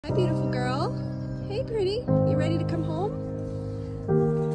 Hi, beautiful girl. Hey, pretty. You ready to come home?